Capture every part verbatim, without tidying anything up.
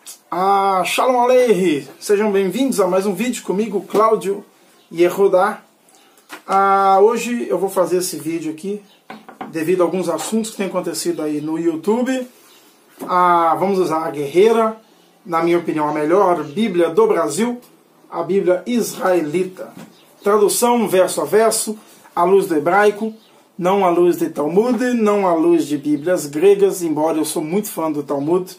Ah, Shalom Aleichem! Sejam bem-vindos a mais um vídeo comigo, Cláudio Yehudá. Ah, hoje eu vou fazer esse vídeo aqui devido a alguns assuntos que têm acontecido aí no YouTube. Ah, vamos usar a guerreira, na minha opinião, a melhor Bíblia do Brasil, a Bíblia israelita. Tradução verso a verso, à luz do hebraico, não à luz de Talmud, não à luz de Bíblias gregas, embora eu sou muito fã do Talmud.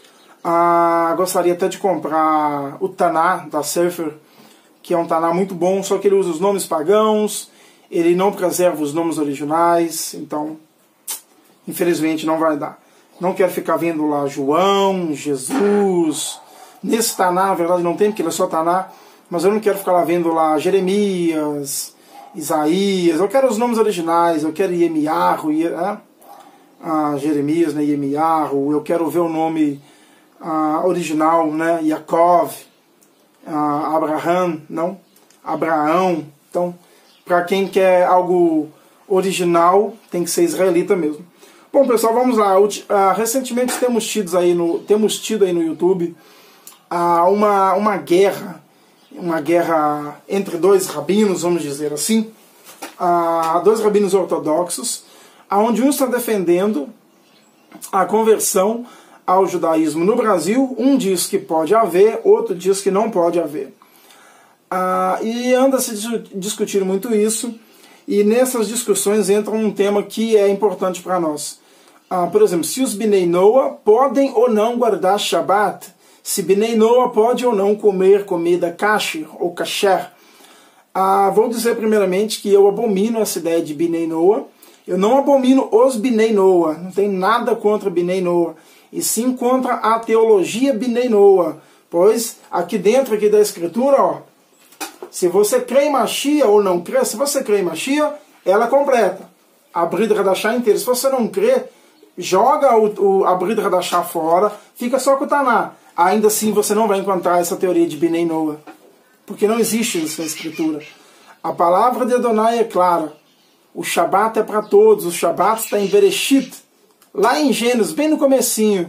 Ah, gostaria até de comprar o Taná da Sefer, que é um Taná muito bom, só que ele usa os nomes pagãos, ele não preserva os nomes originais, então infelizmente não vai dar. Não quero ficar vendo lá João, Jesus. Nesse Taná, na verdade não tem, porque ele é só Taná, mas eu não quero ficar lá vendo lá Jeremias, Isaías. Eu quero os nomes originais, eu quero Yemiarro, né? ah, Jeremias, né? Yemiarro. Eu quero ver o nome ah, original, né? Yaakov, ah, Abraham, não? Abraão. Então, para quem quer algo original, tem que ser israelita mesmo. Bom, pessoal, vamos lá. Uh, recentemente temos tido aí no, temos tido aí no YouTube uh, uma, uma guerra, uma guerra entre dois rabinos, vamos dizer assim, uh, dois rabinos ortodoxos, onde um está defendendo a conversão ao judaísmo no Brasil. Um diz que pode haver, outro diz que não pode haver. Uh, e anda se discutindo muito isso, e nessas discussões entra um tema que é importante para nós. Uh, por exemplo, se os Bnei Noah podem ou não guardar Shabbat, se Bnei Noah pode ou não comer comida kasher ou kasher. Uh, vou dizer primeiramente que eu abomino essa ideia de Bnei Noah. Eu não abomino os Bnei Noah, não tem nada contra Bnei Noah, e sim contra a teologia Bnei Noah, pois aqui dentro aqui da escritura, ó, se você crê em Mashiach ou não crê, se você crê em Mashiach, ela é completa. A Brit Hadashah inteira. Se você não crê, joga o, o, a Brit Hadashah fora, fica só com o Taná. Ainda assim você não vai encontrar essa teoria de Bnei Noah, porque não existe isso na Escritura. A palavra de Adonai é clara. O Shabat é para todos. O Shabat está em Bereshit, lá em Gênesis, bem no comecinho.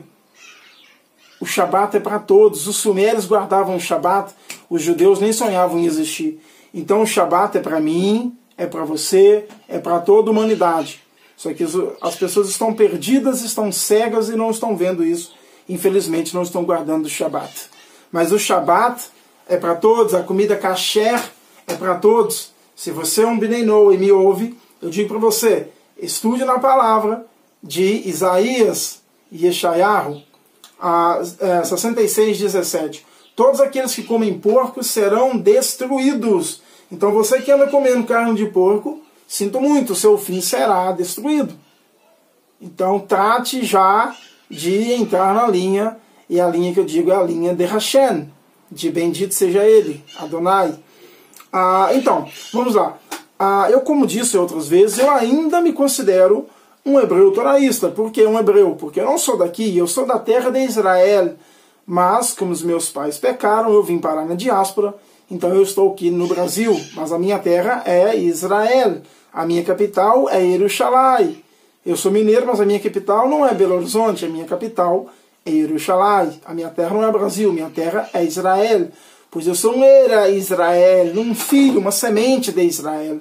O Shabat é para todos. Os sumérios guardavam o Shabat, os judeus nem sonhavam em existir. Então o Shabat é para mim, é para você, é para toda a humanidade. Só que as pessoas estão perdidas, estão cegas e não estão vendo isso. Infelizmente não estão guardando o Shabat. Mas o Shabat é para todos, a comida kasher é para todos. Se você é um Bnei Noah e me ouve, eu digo para você, estude na palavra de Isaías e Yeshayahu, a, a sessenta e seis, dezessete. Todos aqueles que comem porco serão destruídos. Então você que anda comendo carne de porco, sinto muito, seu fim será destruído. Então trate já de entrar na linha, e a linha que eu digo é a linha de Hashem, de bendito seja ele, Adonai. Ah, então, vamos lá. Ah, eu, como disse outras vezes, eu ainda me considero um hebreu toraísta. Por que um hebreu? Porque eu não sou daqui, eu sou da terra de Israel. Mas, como os meus pais pecaram, eu vim parar na diáspora, então eu estou aqui no Brasil. Mas a minha terra é Israel. A minha capital é Yerushalayim. Eu sou mineiro, mas a minha capital não é Belo Horizonte, a minha capital é Yerushalayim. A minha terra não é Brasil, minha terra é Israel. Pois eu sou um era Israel, um filho, uma semente de Israel.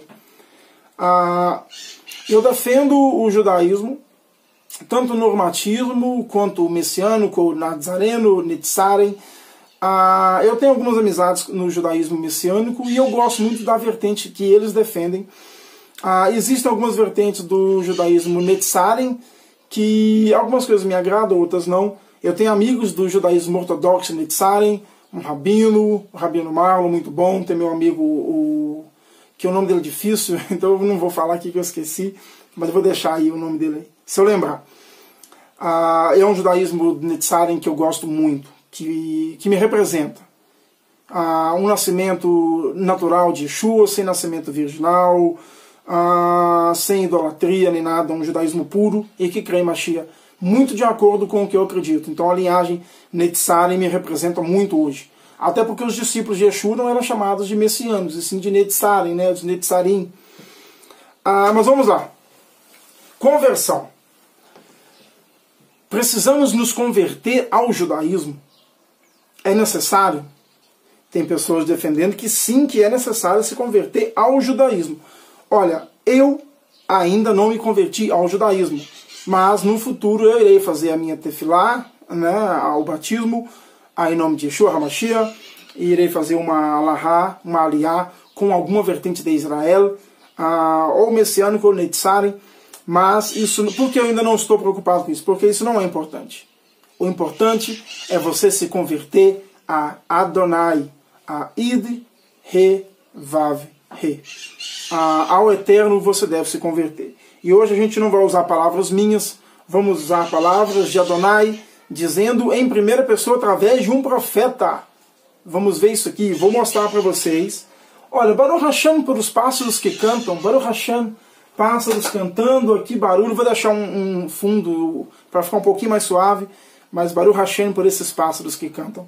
Ah, eu defendo o judaísmo, tanto o normatismo, quanto o messiânico, o nazareno, o nitzarem. Ah, eu tenho algumas amizades no judaísmo messiânico e eu gosto muito da vertente que eles defendem. Ah, existem algumas vertentes do judaísmo nitzarem, que algumas coisas me agradam, outras não. Eu tenho amigos do judaísmo ortodoxo nitzarem, um rabino, o rabino Marlon, muito bom. Tem meu amigo, o, que o nome dele é difícil, então eu não vou falar aqui que eu esqueci, mas eu vou deixar aí o nome dele aí, se eu lembrar. Ah, é um judaísmo nitzarem que eu gosto muito, que, que me representa. Ah, um nascimento natural de Yeshua, sem nascimento virginal, ah, sem idolatria nem nada, um judaísmo puro e que crê em Mashiach, muito de acordo com o que eu acredito. Então a linhagem Netzarem me representa muito hoje. Até porque os discípulos de Yeshua não eram chamados de messianos, e sim de Netzarem, né, os Netzarim. Ah, mas vamos lá. Conversão. Precisamos nos converter ao judaísmo? é necessário? Tem pessoas defendendo que sim, que é necessário se converter ao judaísmo. Olha, eu ainda não me converti ao judaísmo, mas no futuro eu irei fazer a minha tefilá, né, ao batismo, aí em nome de Yeshua HaMashiach, e irei fazer uma alahá, uma aliá, com alguma vertente de Israel, uh, ou messiânico ou netzari, mas isso, por que eu ainda não estou preocupado com isso? Porque isso não é importante. O importante é você se converter a Adonai, a Id, Re, Vav, Re. Uh, ao Eterno você deve se converter. E hoje a gente não vai usar palavras minhas, vamos usar palavras de Adonai, dizendo em primeira pessoa através de um profeta. Vamos ver isso aqui, vou mostrar para vocês. Olha, Baruch Hashem por os pássaros que cantam, Baruch Hashem, pássaros cantando aqui, barulho, vou deixar um, um fundo para ficar um pouquinho mais suave, mas Baruch Hashem por esses pássaros que cantam.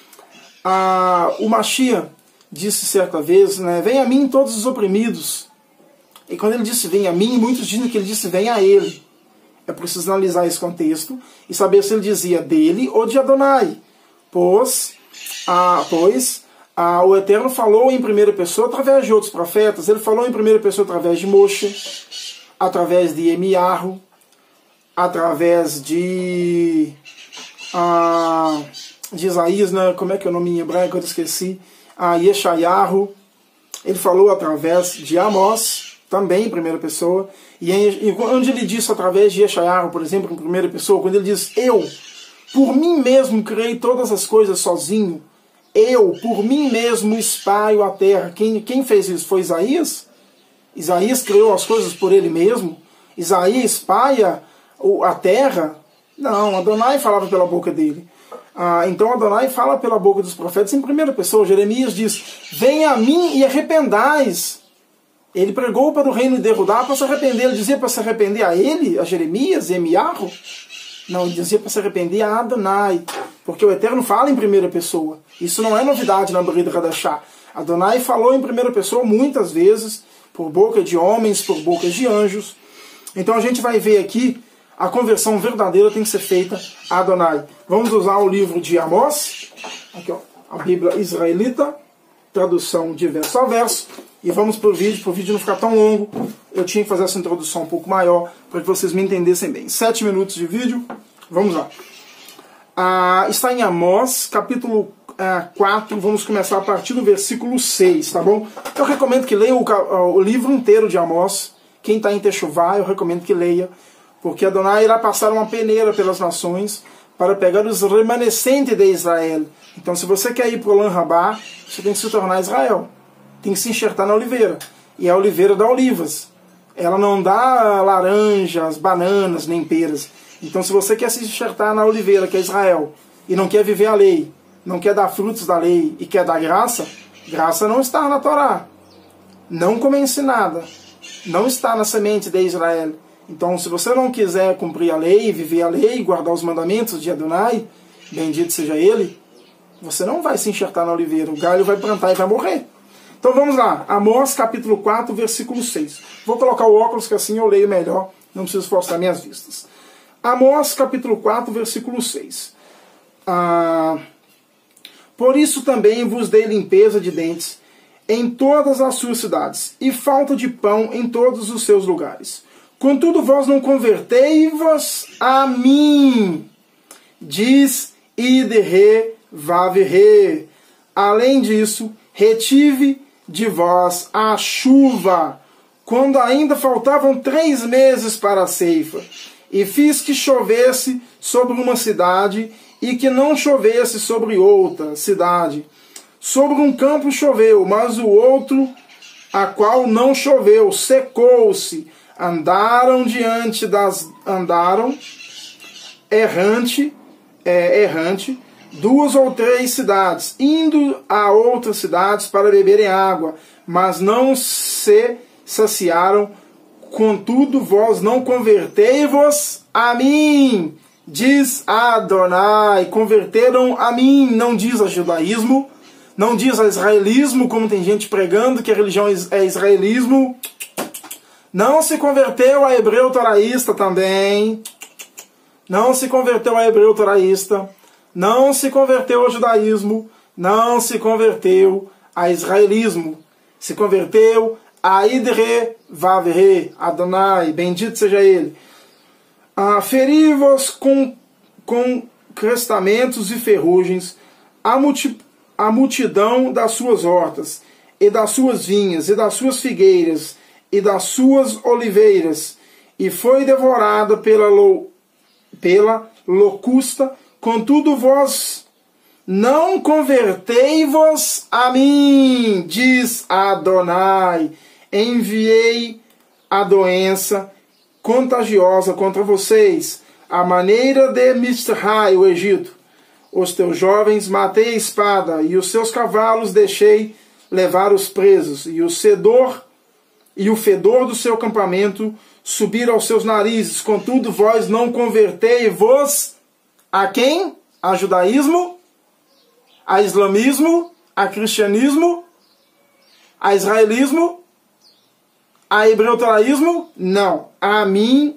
Ah, o Mashiach disse certa vez, né, vem a mim todos os oprimidos. E quando ele disse vem a mim, muitos dizem que ele disse vem a ele. É preciso analisar esse contexto e saber se ele dizia dele ou de Adonai. Pois, ah, pois ah, o Eterno falou em primeira pessoa através de outros profetas. Ele falou em primeira pessoa através de Moshe, através de Emiarro, através de, ah, de Isaías, né? Como é que é o nome em hebraico? Eu esqueci. Ah, Yeshayahu. Ele falou através de Amós, também em primeira pessoa. E, em, e onde ele disse através de Yeshayahu, por exemplo, em primeira pessoa, quando ele diz eu, por mim mesmo criei todas as coisas sozinho, eu, por mim mesmo, espalho a terra. Quem, quem fez isso? Foi Isaías? Isaías criou as coisas por ele mesmo? Isaías espalha a terra? Não, Adonai falava pela boca dele. Ah, então Adonai fala pela boca dos profetas em primeira pessoa. Jeremias diz, venha a mim e arrependais. Ele pregou para o reino de Judá para se arrepender. Ele dizia para se arrepender a ele, a Jeremias, e Emiarro? Não, ele dizia para se arrepender a Adonai. Porque o Eterno fala em primeira pessoa. Isso não é novidade na Brit Hadashah. Adonai falou em primeira pessoa muitas vezes, por boca de homens, por boca de anjos. Então a gente vai ver aqui, a conversão verdadeira tem que ser feita a Adonai. Vamos usar o livro de Amós, aqui ó, a Bíblia israelita, tradução de verso a verso, e vamos para o vídeo, para o vídeo não ficar tão longo. Eu tinha que fazer essa introdução um pouco maior, para que vocês me entendessem bem. Sete minutos de vídeo, vamos lá. Ah, está em Amós, capítulo ah, quatro, vamos começar a partir do versículo seis, tá bom? Eu recomendo que leia o, o livro inteiro de Amós. Quem está em Techuvá, eu recomendo que leia, porque Adonai irá passar uma peneira pelas nações para pegar os remanescentes de Israel. Então, se você quer ir para o Olam Rabá, você tem que se tornar Israel. Tem que se enxertar na oliveira. E a oliveira dá olivas. Ela não dá laranjas, bananas, nem peras. Então, se você quer se enxertar na oliveira, que é Israel, e não quer viver a lei, não quer dar frutos da lei e quer dar graça, graça não está na Torá. Não como é ensinada. Não está na semente de Israel. Então, se você não quiser cumprir a lei, viver a lei, guardar os mandamentos de Adonai, bendito seja ele, você não vai se enxertar na oliveira. O galho vai plantar e vai morrer. Então vamos lá. Amós capítulo quatro, versículo seis. Vou colocar o óculos que assim eu leio melhor. Não preciso forçar minhas vistas. Amós capítulo quatro, versículo seis. Ah, por isso também vos dei limpeza de dentes em todas as suas cidades, e falta de pão em todos os seus lugares. Contudo, vós não convertei-vos a mim, diz Id-Re, Vav-Re. Além disso, retive de vós a chuva, quando ainda faltavam três meses para a ceifa, e fiz que chovesse sobre uma cidade, e que não chovesse sobre outra cidade. Sobre um campo choveu, mas o outro, a qual não choveu, secou-se. Andaram diante das... Andaram errante, é, errante, duas ou três cidades, indo a outras cidades para beberem água, mas não se saciaram. Contudo, vós não convertei-vos a mim, diz Adonai. Converteram a mim, não diz a judaísmo, não diz a israelismo, como tem gente pregando que a religião é israelismo. Não se converteu a hebreu toraísta também. Não se converteu a hebreu toraísta. não se converteu ao judaísmo, não se converteu a israelismo, se converteu a Idre Vavre, Adonai, bendito seja ele. Ah, feri-vos com, com crestamentos e ferrugens a, multi, a multidão das suas hortas, e das suas vinhas, e das suas figueiras, e das suas oliveiras, e foi devorada pela, lo, pela locusta. Contudo, vós não convertei-vos a mim, diz Adonai. Enviei a doença contagiosa contra vocês, a maneira de Misrai, o Egito. Os teus jovens matei a espada, e os seus cavalos deixei levar os presos, e o fedor, e o fedor do seu campamento subir aos seus narizes. Contudo, vós não convertei-vos a quem? A judaísmo? A islamismo? A cristianismo? A israelismo? A hebreuteraísmo? Não. A mim,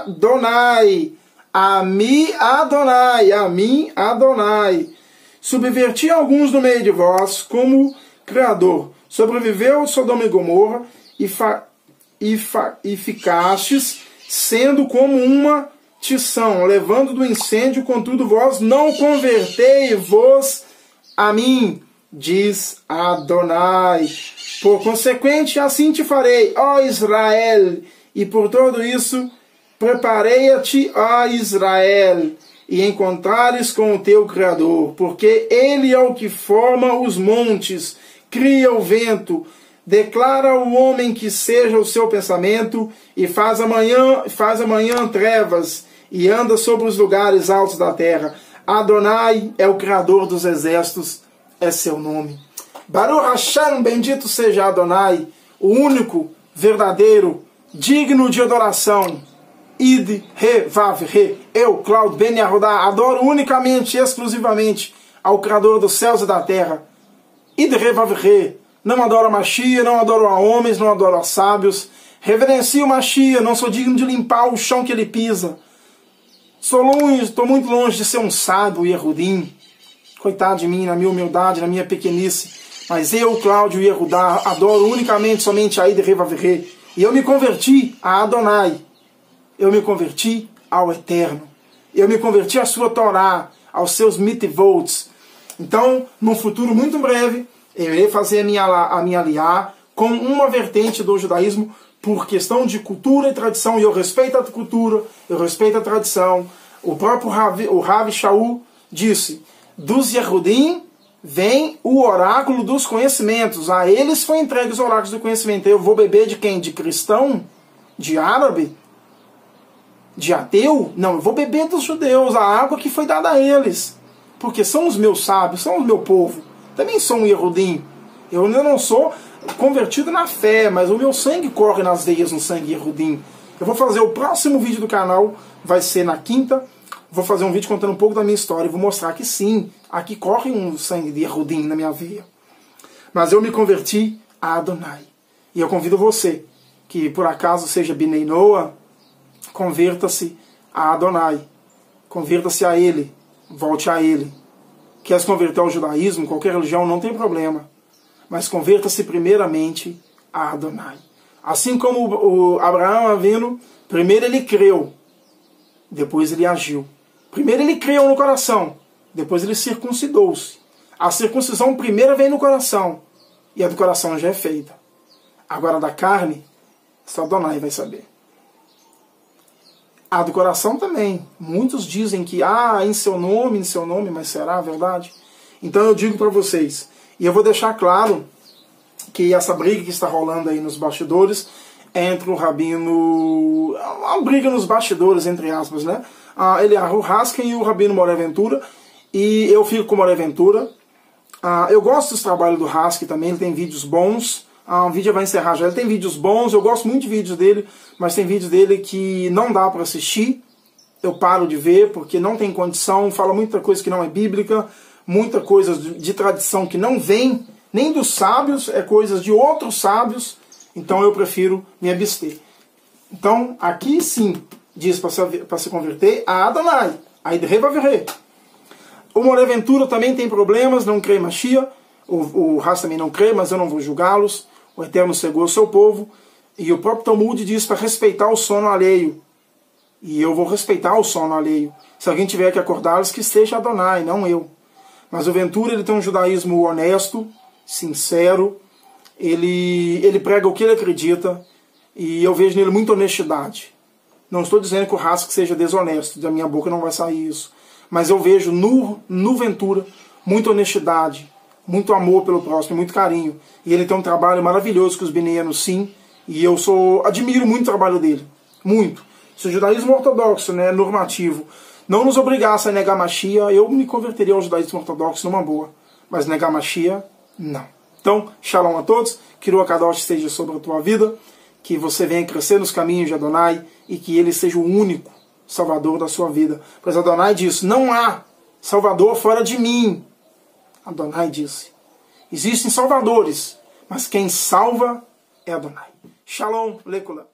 Adonai. A mim, Adonai. A mim, Adonai. Subverti alguns no meio de vós como Criador. Sobreviveu Sodoma e Gomorra e, fa, e, fa, e ficastes sendo como uma tição, levando do incêndio. Contudo, vós não convertei-vos a mim, diz Adonai. Por consequente, assim te farei, ó Israel, e por todo isso preparei-te, ó Israel, e encontrares com o teu Criador, porque ele é o que forma os montes, cria o vento, declara ao homem que seja o seu pensamento, e faz amanhã, faz amanhã trevas, e anda sobre os lugares altos da terra. Adonai é o Criador dos exércitos, é seu nome. Baruch Hashem, bendito seja Adonai, o único, verdadeiro, digno de adoração. Id, Re, Vav, Re. Eu, Cláudio Ben Yehudah, adoro unicamente, exclusivamente ao Criador dos céus e da terra. Id, Re, Vav, Re. Não adoro a Machia, não adoro a homens, não adoro a sábios. Reverencio o Machia, não sou digno de limpar o chão que ele pisa. Estou longe, estou muito longe de ser um sábio e Yehudim. Coitado de mim, na minha humildade, na minha pequenice. Mas eu, Cláudio Yehudah, adoro unicamente, somente a Id, Re, Vav, Re. E eu me converti a Adonai. Eu me converti ao Eterno. Eu me converti à sua Torá, aos seus mitzvot. Então, num futuro muito breve, eu irei fazer a minha, a minha aliá com uma vertente do judaísmo por questão de cultura e tradição. E eu respeito a cultura, eu respeito a tradição. O próprio Rav, o Rav Shaul disse, dos Yehudim vem o oráculo dos conhecimentos. A eles foi entregue os oráculos do conhecimento. Eu vou beber de quem? De cristão? De árabe? De ateu? Não, eu vou beber dos judeus, a água que foi dada a eles. Porque são os meus sábios, são o meu povo. Também sou um Yehudim. Eu ainda não sou convertido na fé, mas o meu sangue corre nas veias no sangue Yehudim. Eu vou fazer o próximo vídeo do canal, vai ser na quinta. Vou fazer um vídeo contando um pouco da minha história e vou mostrar que sim, aqui corre um sangue de Yehudim na minha veia. Mas eu me converti a Adonai. E eu convido você, que por acaso seja Bnei Noah, converta-se a Adonai. Converta-se a Ele. Volte a Ele. Quer se converter ao judaísmo, qualquer religião, não tem problema. Mas converta-se primeiramente a Adonai. Assim como o Abraão Avinu, primeiro ele creu, depois ele agiu. Primeiro ele creu no coração, depois ele circuncidou-se. A circuncisão primeiro vem no coração, e a do coração já é feita. Agora da carne, só Adonai vai saber. A do coração também. Muitos dizem que, ah, em seu nome, em seu nome, mas será a verdade? Então eu digo para vocês, e eu vou deixar claro que essa briga que está rolando aí nos bastidores, entre o Rabino... Uma briga nos bastidores, entre aspas, né? Ah, ele é o Hasken e o Rabino Moré Ventura, e eu fico com o Moré Ventura. Ah, eu gosto dos trabalhos do Hasken também, ele tem vídeos bons. Ah, o vídeo vai encerrar já. Ele tem vídeos bons, eu gosto muito de vídeos dele, mas tem vídeos dele que não dá para assistir. Eu paro de ver porque não tem condição, fala muita coisa que não é bíblica, muita coisa de, de tradição que não vem nem dos sábios, é coisas de outros sábios, então eu prefiro me abster. Então, aqui sim, diz para se, se converter a Adonai, a Idre Vavre. O Moré Ventura também tem problemas, não crê em Mashiach. O, o Haas também não crê, mas eu não vou julgá-los. O Eterno cegou o seu povo. E o próprio Talmud diz para respeitar o sono alheio. E eu vou respeitar o sono alheio. Se alguém tiver que acordá-los, que seja Adonai, não eu. Mas o Ventura, ele tem um judaísmo honesto, sincero. Ele, ele prega o que ele acredita. E eu vejo nele muita honestidade. Não estou dizendo que o Haas seja desonesto. Da minha boca não vai sair isso. Mas eu vejo no, no Ventura muita honestidade, muito amor pelo próximo, muito carinho. E ele tem um trabalho maravilhoso com os bineanos, sim. E eu sou, admiro muito o trabalho dele. Muito. Se o judaísmo ortodoxo, né, normativo, não nos obrigasse a negar Mashiach, eu me converteria ao judaísmo ortodoxo numa boa. Mas negar Mashiach, não. Então, shalom a todos. Que o Kadosh esteja sobre a tua vida. Que você venha crescer nos caminhos de Adonai. E que ele seja o único Salvador da sua vida. Pois Adonai disse, não há Salvador fora de mim. Adonai disse. Existem salvadores, mas quem salva é Adonai. Shalom, Lekula.